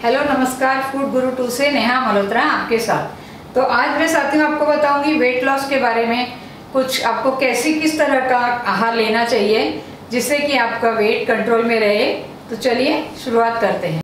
Hello नमस्कार, food गुरु 2 से नेहा मल्होत्रा आपके साथ। तो आज मैं साथियों आपको बताऊंगी वेट लॉस के बारे में, कुछ आपको किस तरह का आहार लेना चाहिए जिससे कि आपका वेट कंट्रोल में रहे। तो चलिए शुरुआत करते हैं।